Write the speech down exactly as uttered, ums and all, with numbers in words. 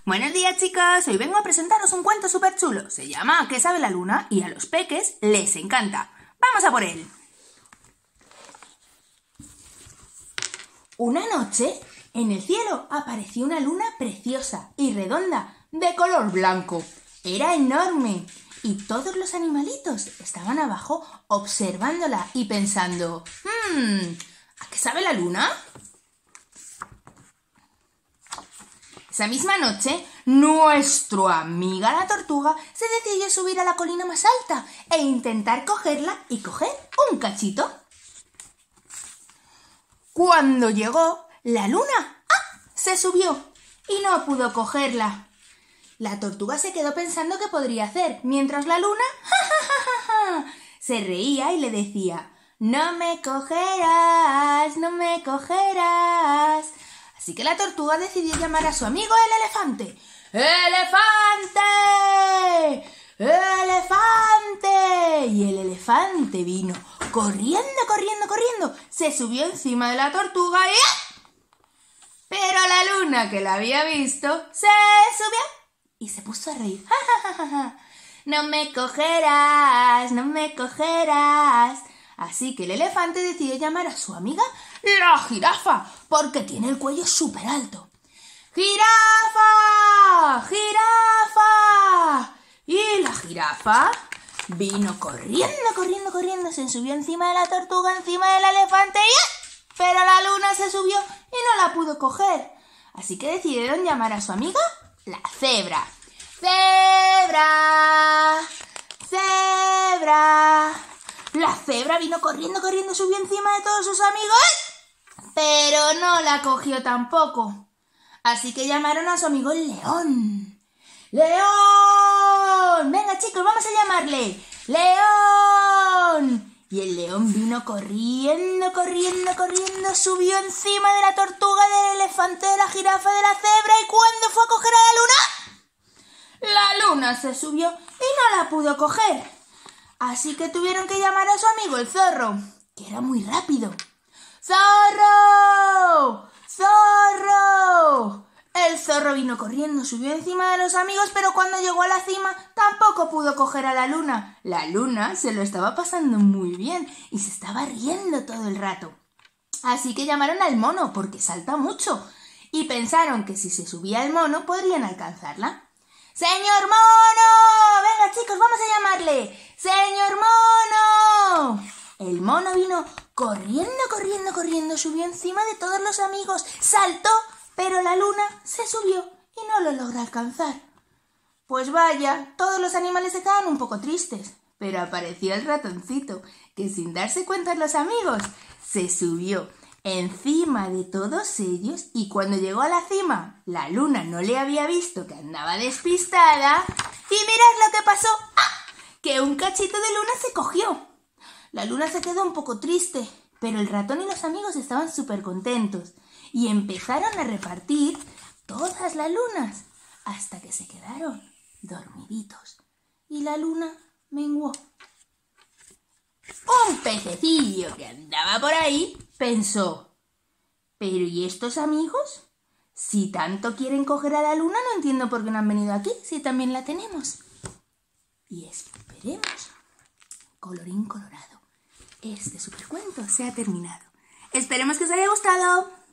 Buenos días, chicos. Hoy vengo a presentaros un cuento súper chulo. Se llama ¿Qué sabe la luna? Y a los peques les encanta. ¡Vamos a por él! Una noche, en el cielo apareció una luna preciosa y redonda, de color blanco. Era enorme y todos los animalitos estaban abajo observándola y pensando: «Hmm, ¿a qué sabe la luna?». Esa misma noche, nuestra amiga la tortuga se decidió subir a la colina más alta e intentar cogerla y coger un cachito. Cuando llegó, la luna ¡ah!, se subió y no pudo cogerla. La tortuga se quedó pensando qué podría hacer, mientras la luna ¡ja, ja, ja, ja, ja!, se reía y le decía: «No me cogerás, no me cogerás». Así que la tortuga decidió llamar a su amigo el elefante. ¡Elefante! ¡Elefante! Y el elefante vino corriendo, corriendo, corriendo. Se subió encima de la tortuga y ¡ah! Pero la luna, que la había visto, se subió y se puso a reír. ¡Ja, ja, ja, ja! «No me cogerás, no me cogerás». Así que el elefante decidió llamar a su amiga la jirafa, porque tiene el cuello súper alto. ¡Jirafa! ¡Jirafa! Y la jirafa vino corriendo, corriendo, corriendo, se subió encima de la tortuga, encima del elefante y ¡ah!, pero la luna se subió y no la pudo coger. Así que decidieron llamar a su amiga la cebra. ¡Cebra! ¡Cebra! La cebra vino corriendo, corriendo, subió encima de todos sus amigos, pero no la cogió tampoco. Así que llamaron a su amigo el león. ¡León! Venga, chicos, vamos a llamarle. ¡León! Y el león vino corriendo, corriendo, corriendo, subió encima de la tortuga, del elefante, de la jirafa, de la cebra, y cuando fue a coger a la luna, la luna se subió y no la pudo coger. Así que tuvieron que llamar a su amigo el zorro, que era muy rápido. ¡Zorro! ¡Zorro! El zorro vino corriendo, subió encima de los amigos, pero cuando llegó a la cima tampoco pudo coger a la luna. La luna se lo estaba pasando muy bien y se estaba riendo todo el rato. Así que llamaron al mono, porque salta mucho, y pensaron que si se subía el mono podrían alcanzarla. ¡Señor mono! Venga, chicos, vamos a llamarle. ¡Señor mono! El mono vino corriendo, corriendo, corriendo, subió encima de todos los amigos, saltó, pero la luna se subió y no lo logró alcanzar. Pues vaya, todos los animales se quedaron un poco tristes, pero apareció el ratoncito, que sin darse cuenta los amigos, se subió encima de todos ellos, y cuando llegó a la cima, la luna no le había visto que andaba despistada, y mirad lo que pasó. ¡Ah!, que un cachito de luna se cogió. La luna se quedó un poco triste, pero el ratón y los amigos estaban súper contentos, y empezaron a repartir todas las lunas, hasta que se quedaron dormiditos, y la luna menguó. Un pececillo que andaba por ahí pensó: ¿pero y estos amigos? Si tanto quieren coger a la luna, no entiendo por qué no han venido aquí, si también la tenemos. Y esperemos. Colorín colorado, este supercuento se ha terminado. Esperemos que os haya gustado.